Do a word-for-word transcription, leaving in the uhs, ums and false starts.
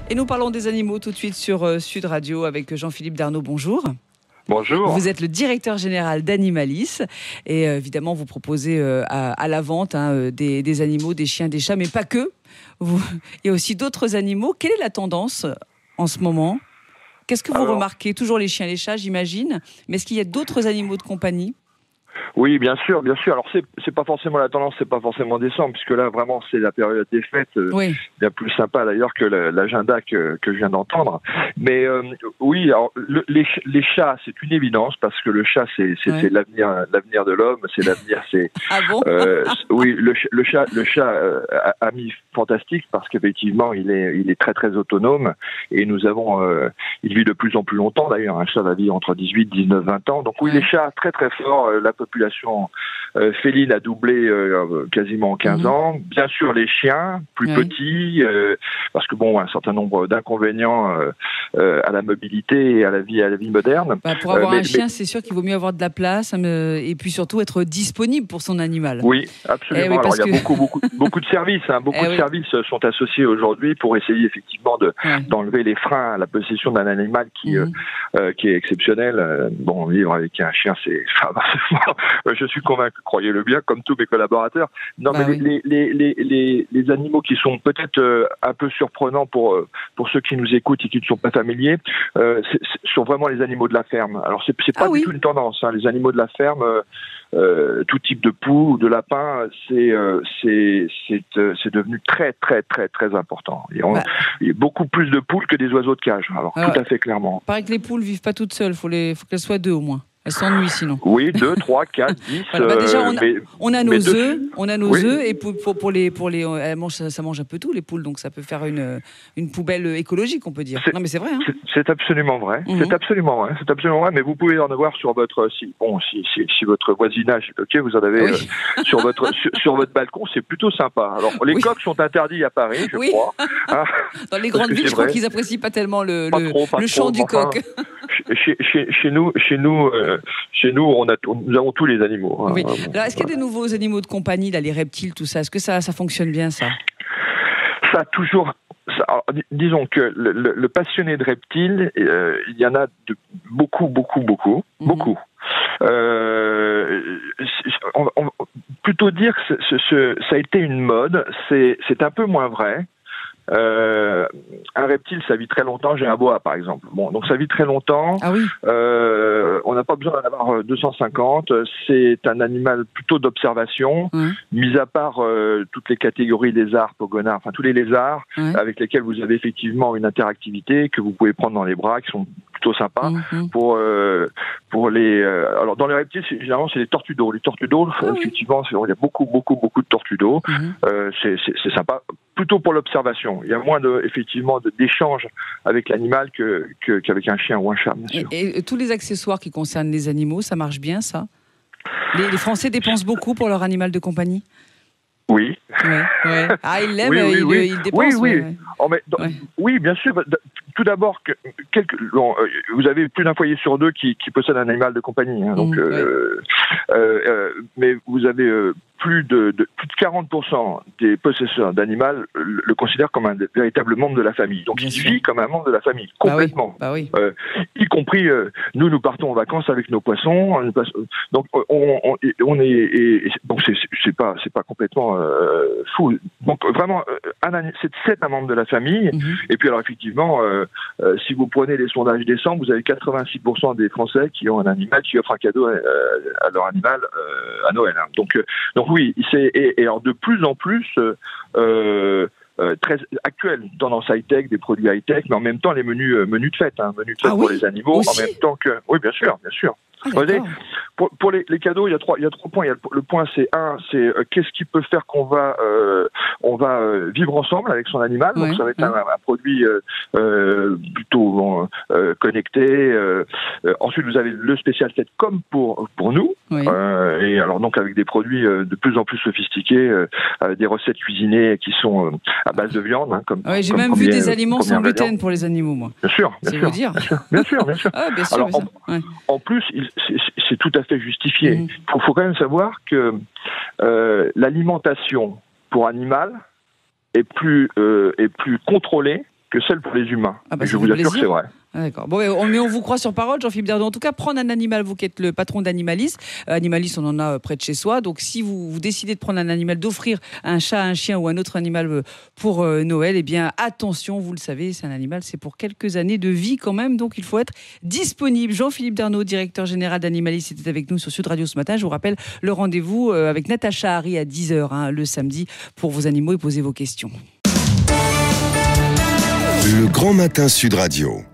Et nous parlons des animaux tout de suite sur euh, Sud Radio avec Jean-Philippe Darnaud. Bonjour. Bonjour. Vous êtes le directeur général d'Animalis et euh, évidemment vous proposez euh, à, à la vente hein, des, des animaux, des chiens, des chats, mais pas que. Vous... Il y a aussi d'autres animaux. Quelle est la tendance en ce moment ? Qu'est-ce que vous Alors... remarquez ? Toujours les chiens, les chats, j'imagine. Mais est-ce qu'il y a d'autres animaux de compagnie ? Oui, bien sûr, bien sûr. Alors c'est c'est pas forcément la tendance, c'est pas forcément décembre, puisque là vraiment c'est la période des fêtes, euh, oui. bien plus sympa d'ailleurs que le, l'agenda que que je viens d'entendre. Mais euh, oui, alors le, les les chats c'est une évidence parce que le chat c'est c'est, ouais. c'est l'avenir l'avenir de l'homme, c'est l'avenir c'est. Ah bon euh, Oui, le le chat le chat euh, ami fantastique parce qu'effectivement il est il est très très autonome et nous avons euh, il vit de plus en plus longtemps d'ailleurs. Un chat va vivre entre dix-huit, dix-neuf, vingt ans. Donc oui, ouais. les chats très très forts. La population euh, féline a doublé euh, quasiment en quinze mmh. ans. Bien sûr, les chiens, plus oui. petits, euh, parce que bon, un certain nombre d'inconvénients euh, euh, à la mobilité et à la vie, à la vie moderne. Bah, pour avoir euh, mais, un chien, mais... c'est sûr qu'il vaut mieux avoir de la place euh, et puis surtout être disponible pour son animal. Oui, absolument. Eh oui, Alors, il y a que... beaucoup, beaucoup, beaucoup de services. Hein, beaucoup eh de oui. services sont associés aujourd'hui pour essayer effectivement de, ouais. d'enlever les freins à la possession d'un animal qui, mmh. euh, qui est exceptionnel. Bon, vivre avec un chien, c'est... Je suis convaincu, croyez-le bien, comme tous mes collaborateurs. Non, bah mais oui. les, les, les, les, les animaux qui sont peut-être euh, un peu surprenants pour, euh, pour ceux qui nous écoutent et qui ne sont pas familiers, euh, c'est, c'est, sont vraiment les animaux de la ferme. Alors, c'est, c'est pas ah, du oui. tout une tendance. Hein. Les animaux de la ferme, euh, euh, tout type de poux ou de lapin, c'est, euh, c'est, c'est, euh, c'est devenu très, très, très, très important. Il y, a, bah. il y a beaucoup plus de poules que des oiseaux de cage. Alors, Alors tout à fait clairement. Il paraît que les poules vivent pas toutes seules. Il faut, les, faut qu'elles soient deux au moins. Elles s'ennuient sinon. Oui, deux, trois, quatre, dix. Voilà, bah déjà, on a, mais, on a nos œufs, deux... on a nos oui. œufs, et pour, pour, pour les, pour les, elles mangent, ça, ça mange un peu tout les poules, donc ça peut faire une, une poubelle écologique, on peut dire. C'est, non, mais c'est vrai. Hein. C'est, c'est absolument vrai. Mm-hmm. C'est absolument vrai. C'est absolument vrai. Mais vous pouvez en avoir sur votre, si, bon, si, si, si votre voisinage est ok, vous en avez oui. euh, sur votre, sur, sur votre balcon, c'est plutôt sympa. Alors les oui. coqs sont interdits à Paris, je oui. crois. Hein, dans les grandes villes, je crois qu'ils apprécient pas tellement le, pas le, trop, pas le chant trop, du enfin, coq. Chez, chez, chez nous, chez nous, euh, chez nous, on a, nous avons tous les animaux. Oui. Hein, Alors, est-ce qu'il y a des nouveaux animaux de compagnie, là, les reptiles, tout ça ? Est-ce que ça, ça fonctionne bien, ça ? Ça a toujours. Ça, alors, disons que le, le, le passionné de reptiles, euh, il y en a de, beaucoup, beaucoup, beaucoup, mmh. beaucoup. Euh, on, on, plutôt dire que ce, ce, ça a été une mode, c'est, c'est un peu moins vrai. Euh, un reptile, ça vit très longtemps. J'ai un boa, par exemple. Bon, donc ça vit très longtemps. Ah oui. Euh, on n'a pas besoin d'en avoir deux cent cinquante. C'est un animal plutôt d'observation, mmh. mis à part euh, toutes les catégories lézards, pogonards, enfin tous les lézards mmh. avec lesquels vous avez effectivement une interactivité que vous pouvez prendre dans les bras, qui sont plutôt sympas. Mmh. Pour euh, pour les. Euh, alors dans les reptiles, c'est, généralement c'est les tortues d'eau. Les tortues d'eau, ah effectivement, oui. il y a beaucoup, beaucoup, beaucoup de tortues d'eau. Mmh. Euh, c'est, c'est, c'est sympa. Plutôt pour l'observation. Il y a moins de, effectivement, de, d'échanges avec l'animal que, que, qu'avec un chien ou un chat, bien sûr. Et, et tous les accessoires qui concernent les animaux, ça marche bien, ça ? les, les Français dépensent beaucoup pour leur animal de compagnie ? Oui. Ouais, ouais. Ah, ils l'aiment, oui, oui, ils, oui. ils dépensent. Oui, oui. Ouais. Oh, mais, ouais. Oui, bien sûr. Tout d'abord, que, quelques, bon, vous avez plus d'un foyer sur deux qui, qui possède un animal de compagnie. Hein, donc, mmh, euh, ouais. euh, euh, mais vous avez euh, plus de, de plus de quarante pour cent des possesseurs d'animal le, le considèrent comme un véritable membre de la famille. Donc, bien il sûr. Vit comme un membre de la famille, complètement. Bah oui. Bah oui. Euh, y compris, euh, nous, nous partons en vacances avec nos poissons. Donc, on, on, on est, et, donc c'est, c'est pas, c'est pas complètement euh, fou. Donc, vraiment, un, c'est, c'est un membre de la famille. Mmh. Et puis, alors, effectivement. Euh, Euh, si vous prenez les sondages décembre, vous avez quatre-vingt-six pour cent des Français qui ont un animal, qui offrent un cadeau à, à leur animal euh, à Noël. Hein. Donc, euh, donc oui, c'est, et, et alors de plus en plus euh, euh, très actuel, tendance high-tech, des produits high-tech, mais en même temps les menus euh, menus de fête, hein, menus de fête ah, pour oui, les animaux, aussi. En même temps que, oui, bien sûr, bien sûr. Ah, voyez, pour, pour les, les cadeaux, il y a trois, il y a trois points. Il y a le, le point, c'est un, c'est euh, qu'est-ce qui peut faire qu'on va, euh, on va euh, vivre ensemble avec son animal. Ouais, donc ça va être ouais. un, un produit euh, euh, plutôt bon, euh, connecté. Euh, euh, ensuite, vous avez le spécial fait comme pour pour nous. Oui. Euh, et alors donc avec des produits euh, de plus en plus sophistiqués, euh, euh, des recettes cuisinées qui sont euh, à base de viande, hein, comme. Ouais, j'ai comme même premier, vu des aliments sans gluten ingrédient. pour les animaux, moi. Bien sûr, bien c'est sûr, vous dire. Bien sûr, bien sûr, bien sûr. Ah, bien sûr alors, bien en, ouais. en plus, il, c'est, c'est tout à fait justifié. Il mmh. faut, faut quand même savoir que euh, l'alimentation pour animal est plus euh, est plus contrôlée que celle pour les humains. Ah bah, je vous assure que c'est vrai. Ah, d'accord. Bon, mais on vous croit sur parole, Jean-Philippe Derdot. En tout cas, prendre un animal, vous qui êtes le patron d'Animalis. Euh, Animalis, on en a près de chez soi. Donc, si vous, vous décidez de prendre un animal, d'offrir un chat, un chien ou un autre animal pour euh, Noël, eh bien, attention, vous le savez, c'est un animal, c'est pour quelques années de vie quand même. Donc, il faut être disponible. Jean-Philippe Derdot, directeur général d'Animalis, était avec nous sur Sud Radio ce matin. Je vous rappelle le rendez-vous euh, avec Natacha Harry à dix heures hein, le samedi pour vos animaux et poser vos questions. Le Grand Matin Sud Radio.